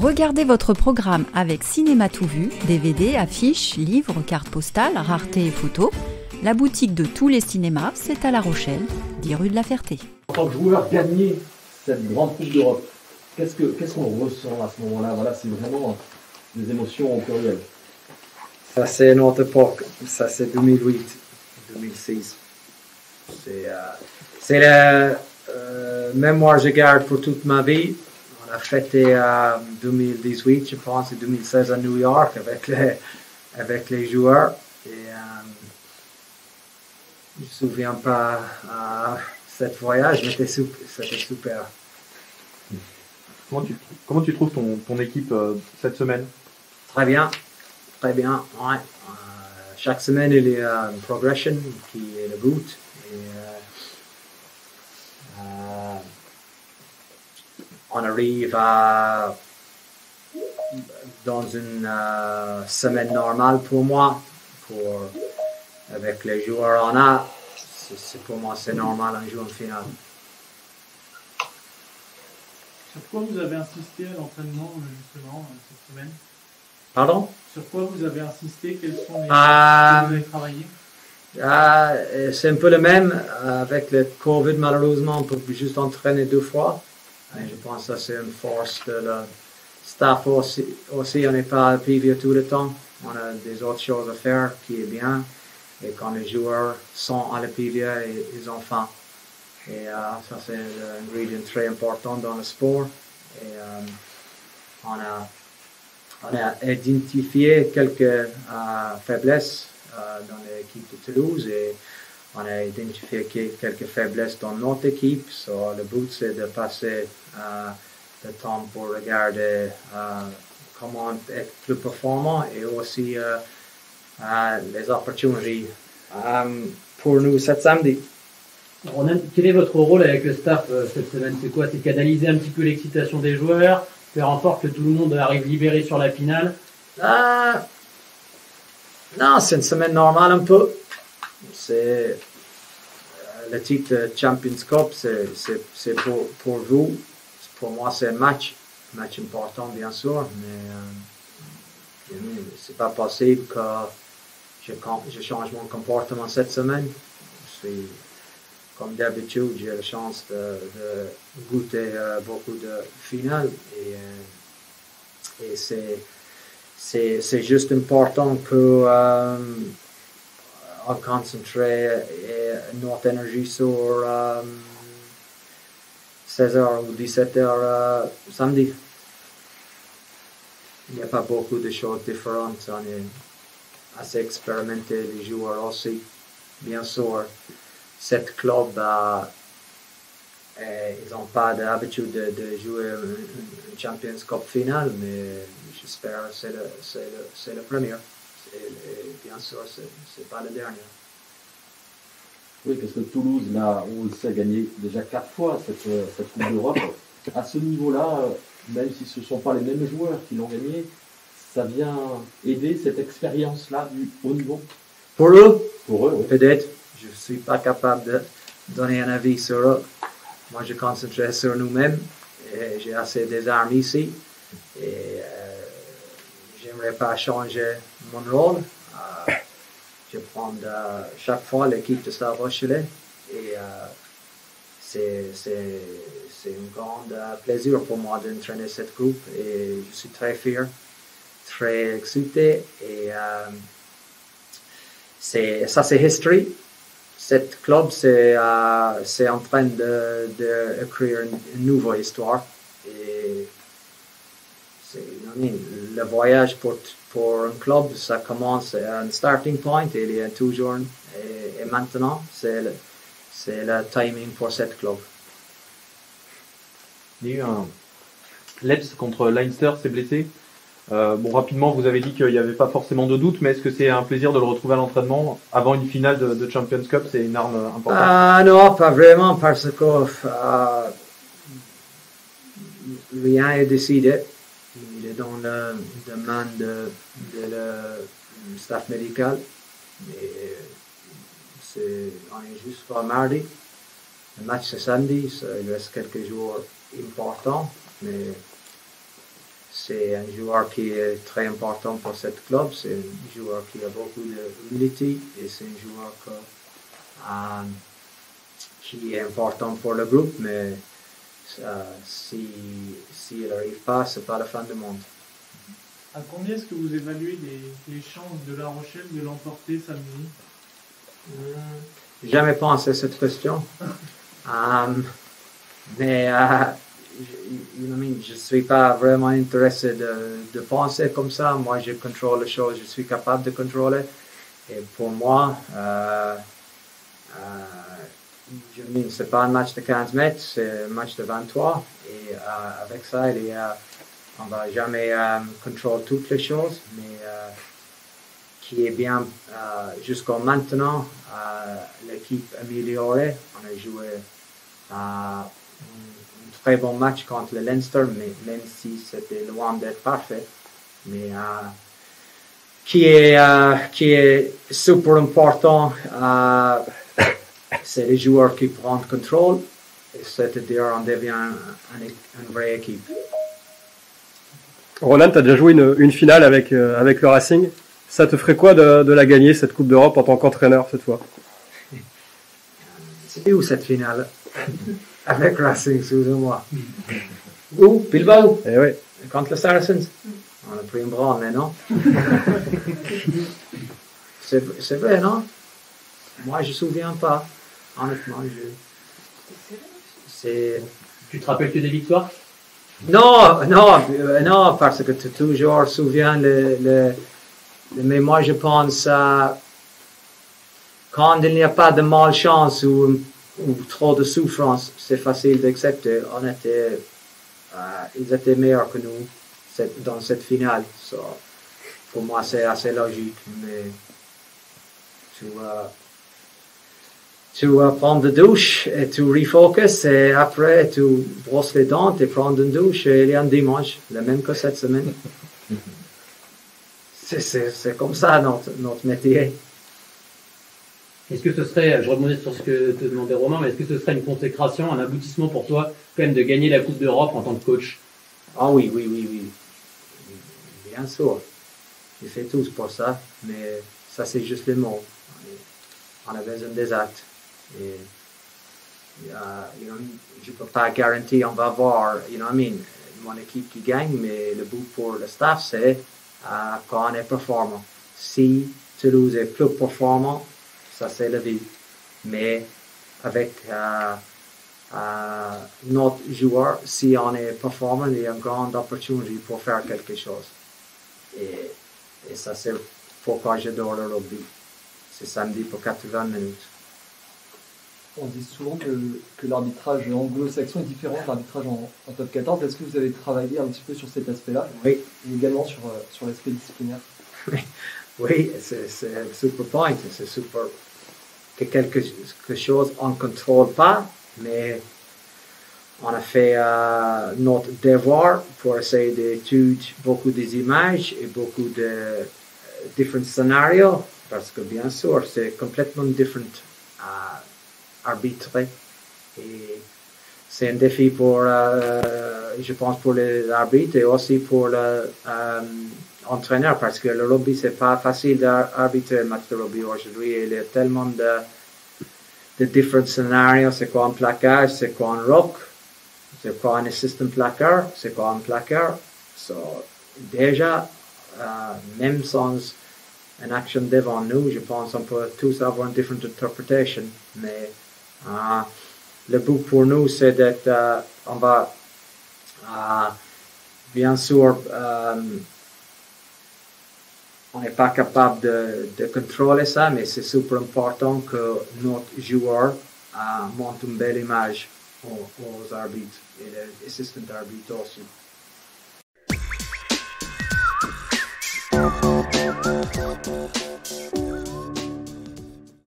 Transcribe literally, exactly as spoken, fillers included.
Regardez votre programme avec Cinéma Tout Vu, D V D, affiches, livres, cartes postales, raretés et photos. La boutique de tous les cinémas, c'est à La Rochelle, dix rue de la Ferté. En tant que joueur, gagner cette grande coupe d'Europe, qu'est-ce que qu'est-ce qu'on ressent à ce moment-là? Voilà, c'est vraiment des émotions au pluriel. Ça c'est notre époque, ça c'est deux mille huit, deux mille six. C'est euh, c'est la euh, mémoire que je garde pour toute ma vie. On a fêté en euh, deux mille dix-huit, je pense, et deux mille seize à New York avec les, avec les joueurs. Et euh, je ne me souviens pas euh, cet voyage, mais c'était super. C'était super. Comment tu, comment tu trouves ton, ton équipe euh, cette semaine? Très bien, très bien. Ouais. Euh, chaque semaine, il y a une progression qui est le but. Et, euh, euh, on arrive à, dans une euh, semaine normale pour moi, pour, avec les joueurs on a, c'est, pour moi c'est normal un jour en finale. Sur quoi vous avez insisté à l'entraînement justement cette semaine? Pardon? Sur quoi vous avez insisté? Quels sont les euh, que vous avez travaillé? euh, C'est un peu le même. Avec le Covid, malheureusement, on peut juste entraîner deux fois. Et je pense que ça c'est une force de le staff aussi. aussi on n'est pas à P V tout le temps. On a des autres choses à faire qui est bien. Et quand les joueurs sont à la P V, ils ont faim. Et euh, ça c'est un ingrédient très important dans le sport. Et euh, on a On a identifié quelques euh, faiblesses euh, dans l'équipe de Toulouse et on a identifié quelques faiblesses dans notre équipe. So, le but, c'est de passer euh, le temps pour regarder euh, comment être plus performant et aussi euh, euh, les opportunités euh, pour nous cet samedi. Ronan, quel est votre rôle avec le staff euh, cette semaine? C'est quoi? C'est canaliser un petit peu l'excitation des joueurs, faire en sorte que tout le monde arrive libéré sur la finale? euh, Non, c'est une semaine normale un peu. C'est euh, le titre Champions Cup, c'est, c'est, c'est pour, pour vous. Pour moi, c'est un match, un match important bien sûr, mais euh, c'est pas possible que je, je change mon comportement cette semaine. Je suis, comme d'habitude, j'ai la chance de, de goûter euh, beaucoup de finales et, euh, et c'est, c'est, c'est juste important que euh, on concentre notre énergie sur euh, seize heures ou dix-sept heures euh, samedi. Il n'y a pas beaucoup de choses différentes, on est assez expérimenté, les joueurs aussi, bien sûr. Cette club, euh, euh, ils n'ont pas l'habitude de, de jouer une Champions Cup finale, mais j'espère que c'est le, c'est le, c'est le premier. Et, et bien sûr, ce n'est pas le dernier. Oui, parce que Toulouse, là, on le sait, a gagné déjà quatre fois cette, cette Coupe d'Europe. À ce niveau-là, même si ce ne sont pas les mêmes joueurs qui l'ont gagné, ça vient aider cette expérience-là du haut niveau. Pour eux, Pour eux, oui. Peut-être. Je ne suis pas capable de donner un avis sur eux. Moi, je concentre sur nous-mêmes. Et j'ai assez des armes ici. Et euh, j'aimerais pas changer mon rôle. Euh, je prends euh, chaque fois l'équipe de Stade Rochelle. Et euh, c'est, c'est, c'est un grand euh, plaisir pour moi d'entraîner cette groupe. Et je suis très fier, très excité. Et euh, c'est, ça, c'est history. Cette club, c'est, euh, c'est en train de, de écrire une, une nouvelle histoire. Et c'est, le voyage pour, pour un club, ça commence à un starting point. Et il y a toujours, et, et maintenant, c'est le, c'est le timing pour cette club. Il y a eu un Leps contre Leinster, s'est blessé. Euh, bon, rapidement, vous avez dit qu'il n'y avait pas forcément de doute, mais est-ce que c'est un plaisir de le retrouver à l'entraînement avant une finale de, de Champions Cup? C'est une arme importante. Ah non, pas vraiment, parce que euh, rien n'est décidé. Il est dans la demande de, de le staff médical. Et c'est, on est juste pour mardi. Le match c'est samedi, ça, il reste quelques jours importants, mais c'est un joueur qui est très important pour ce club. C'est un joueur qui a beaucoup d'humilité et c'est un joueur que, euh, qui est important pour le groupe, mais euh, si s'il n'arrive pas, c'est pas la fin du monde. À combien est-ce que vous évaluez les, les chances de La Rochelle de l'emporter samedi? J'ai jamais pensé à cette question. um, mais euh, je ne suis pas vraiment intéressé de, de penser comme ça. Moi, je contrôle les choses, je suis capable de contrôler. Et pour moi, euh, euh, je me dis, c'est pas un match de quinze mètres, c'est un match de vingt-trois. Et euh, avec ça, il y a, on va jamais euh, contrôler toutes les choses, mais euh, qui est bien euh, jusqu'à maintenant, euh, l'équipe améliorée. On a joué euh, un, un très bon match contre le Leinster, mais même si c'était loin d'être parfait, mais euh, qui est euh, qui est super important. Euh, c'est les joueurs qui prennent contrôle, c'est-à-dire on devient une, une vraie équipe. Ronan, tu as déjà joué une, une finale avec, euh, avec le Racing. Ça te ferait quoi de, de la gagner, cette Coupe d'Europe, en tant qu'entraîneur cette fois? C'était où cette finale? Avec Racing, excusez-moi. Où? Bilbao? Eh oui. Contre le Saracens? On a pris un bras, mais non? c'est, c'est vrai, non? Moi, je ne me souviens pas. Honnêtement, je... C'est... Tu te rappelles que des victoires? Non, non, euh, non, parce que tu toujours souviens le, le, le... Mais moi, je pense euh, quand il n'y a pas de malchance ou, ou trop de souffrance, c'est facile d'accepter. On était... Euh, ils étaient meilleurs que nous cette, dans cette finale. So, pour moi, c'est assez logique. Mais tu... Euh, Tu uh, prends de douche et tu refocuses et après tu brosses les dents et prends une douche et il y a un dimanche, le même que cette semaine. c'est, c'est, c'est comme ça notre, notre métier. Est-ce que ce serait, je rebondis sur ce que te demandait Romain, mais est-ce que ce serait une consécration, un aboutissement pour toi quand même de gagner la Coupe d'Europe en tant que coach? Ah oui, oui, oui, oui. Bien sûr. Je fais tout pour ça, mais ça c'est juste les mots. On a besoin des actes. Et, uh, you know, je ne peux pas garantir on va voir, you know, I mean, mon équipe qui gagne, mais le but pour le staff, c'est uh, qu'on est performant. Si Toulouse est plus performant, ça c'est la vie. Mais avec uh, uh, notre joueur, si on est performant, il y a une grande opportunité pour faire quelque chose. Et, et ça c'est pourquoi j'adore le rugby. C'est samedi pour quatre-vingts minutes. On dit souvent que, que l'arbitrage anglo-saxon est différent de l'arbitrage en, en top quatorze. Est-ce que vous avez travaillé un petit peu sur cet aspect-là? Oui. Et également sur, sur l'aspect disciplinaire? Oui, c'est, c'est un super point. C'est super que quelque, quelque chose on ne contrôle pas, mais on a fait euh, notre devoir pour essayer d'étudier beaucoup des images et beaucoup de euh, différents scénarios, parce que bien sûr, c'est complètement différent. Euh, arbitrer et c'est un défi pour euh, je pense pour les arbitres et aussi pour l'entraîneur euh, parce que le rugby c'est pas facile d'arbitrer le match de rugby aujourd'hui. Il y a tellement de de différents scénarios. C'est quoi un placage, c'est quoi un rock, c'est quoi un assistant placard, c'est quoi un placard. So, déjà euh, même sans une action devant nous, je pense qu'on peut tous avoir une différente interprétation, mais Uh, le but pour nous, c'est d'être, uh, on va, uh, bien sûr, um, on n'est pas capable de, de contrôler ça, mais c'est super important que notre joueur uh, montre une belle image aux, aux arbitres et les assistants arbitres aussi.